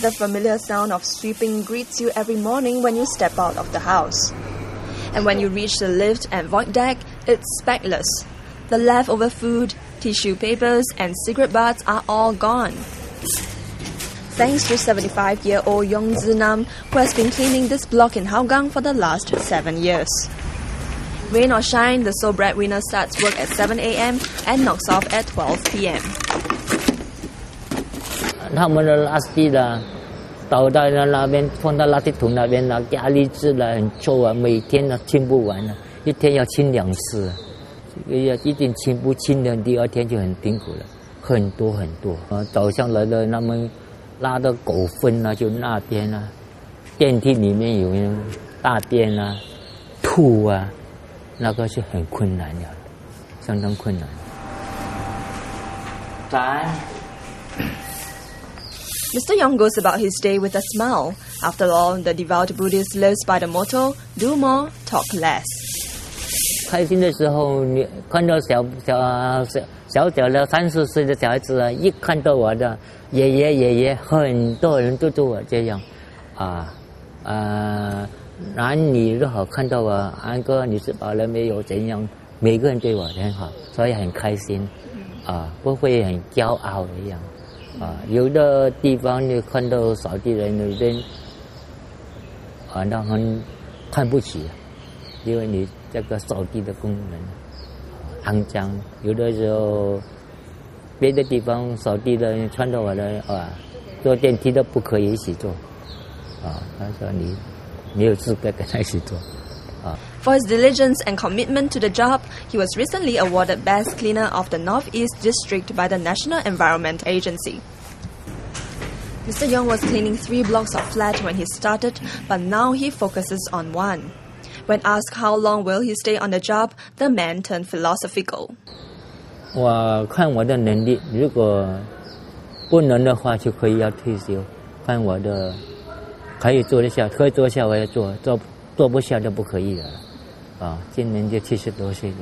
the familiar sound of sweeping greets you every morning when you step out of the house. And when you reach the lift and void deck, it's speckless. The leftover food, tissue papers, and cigarette butts are all gone. Thanks to 75-year-old Yong Tze Nam, who has been cleaning this block in Hougang for the last 7 years. Rain or shine, the sole breadwinner starts work at 7 a.m. and knocks off at 12 p.m. 他们的垃圾啦，倒在那边，放到垃圾桶那边啦，压力质啦很臭啊，每天都清不完啊，一天要清2次，一定清不清的，第二天就很辛苦了，很多很多。早上来的他们拉的狗粪啊，就那边啊，电梯里面有大便啊、吐啊，那个是很困难的，相当困难。 Mr. Yong goes about his day with a smile. After all, the devout Buddhist lives by the motto, do more, talk less. 开心的时候，你看到小的30岁的小孩子啊，一看到我的爷爷，很多人都对我这样，男女都好，看到我安哥你吃饱了没有？怎样？每个人对我很好，所以很开心，不会很骄傲一样。有的地方你看到扫地人有人那很看不起，因为你这个扫地的工人肮脏。有的时候别的地方扫地的人看到我的坐电梯都不可以一起坐，他说你没有资格跟他一起坐。 For his diligence and commitment to the job, he was recently awarded Best Cleaner of the Northeast District by the National Environment Agency. Mr. Yong was cleaning 3 blocks of flat when he started, but now he focuses on 1. When asked how long will he stay on the job, the man turned philosophical. 我看我的能力，如果不能的话，就可以要退休。看我的可以做得下，可以做下我要做不下就不可以了。今年就70多岁了。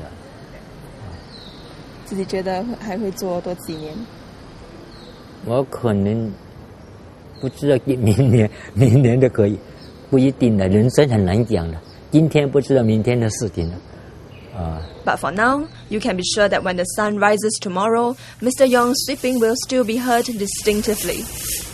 自己觉得还会做多几年？ 我可能不知道明年都可以，不一定的，人生很难讲的。今天不知道明天的事情了。 But for now, you can be sure that when the sun rises tomorrow, Mr. Yong's sweeping will still be heard distinctively.